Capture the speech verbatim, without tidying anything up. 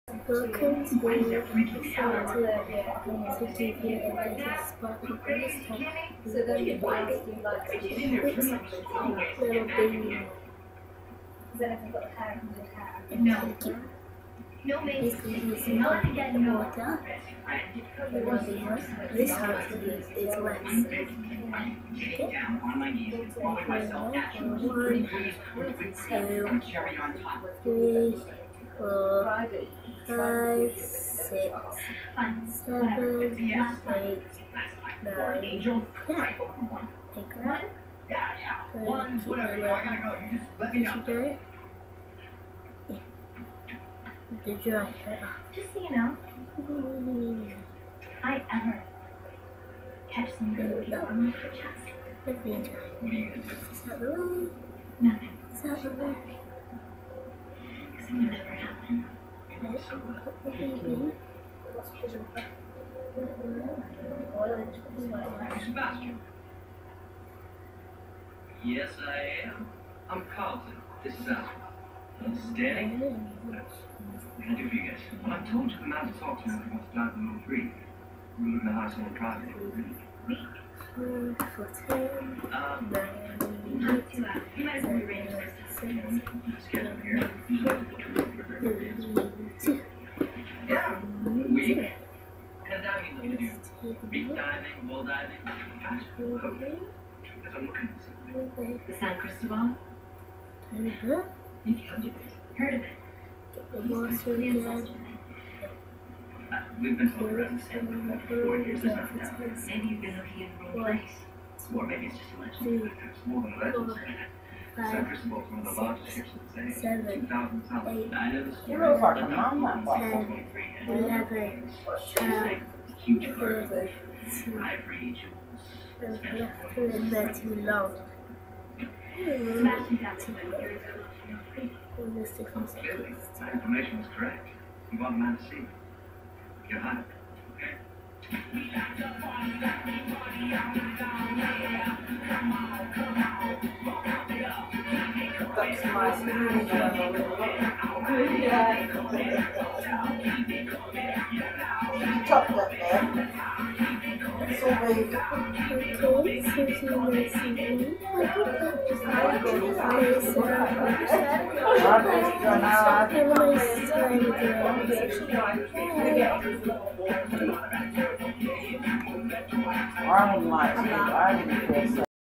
Welcome to the episode to give you a little spark of understanding. So then you ask you like little baby. Then if you've got the hair, the hair. No. Basically using the water. This house is, is wet. Okay. One, two, three, four, five, six, seven, eight, nine, ten. Take that. One, two, three, did you do it? Yeah. Did you like it? Just so you know, I ever catch something with the arm of your chest. Let me try. Is that the way? Nothing. Is that the way? Because it would never happen. Sebastian. Yes, I am. I'm Carlton. This is Aspen. Standing? What can I do for you guys? Well, I've told you the man to talk to me wants to dive in room three. We're looking at the house on the private. Four, fourteen, Um, Not too loud. You might as well rearrange for a second. let's get over here. two, Yeah. We head down you looking to do. Reef diving, wall diving. Guys, okay. As I'm looking at something. The San Cristobal? two, You can do it. Heard of it? the water The again. ancestor. Uh, we've been talking about this for four years. There's nothing out there. Maybe you've been looking in the wrong place. Or maybe it's just a legend. It's more than a legend. San Five, Cristobal is one of the largest ships of the day. seven, two thousand tons. eight, I know the story. You're over to mama. ten, eleven, twelve, Huge thirteen, bird. two, Ivory jewels. and left and thirteen long. Sebastian got to it. Almost sixteen Clearly, seconds. my information was correct. You want a man to see. You're hot. That's my Chop that there. So baby. Okay, so he was singing. I put that face up. Have a nice time, girls. I don't like it. I didn't feel so.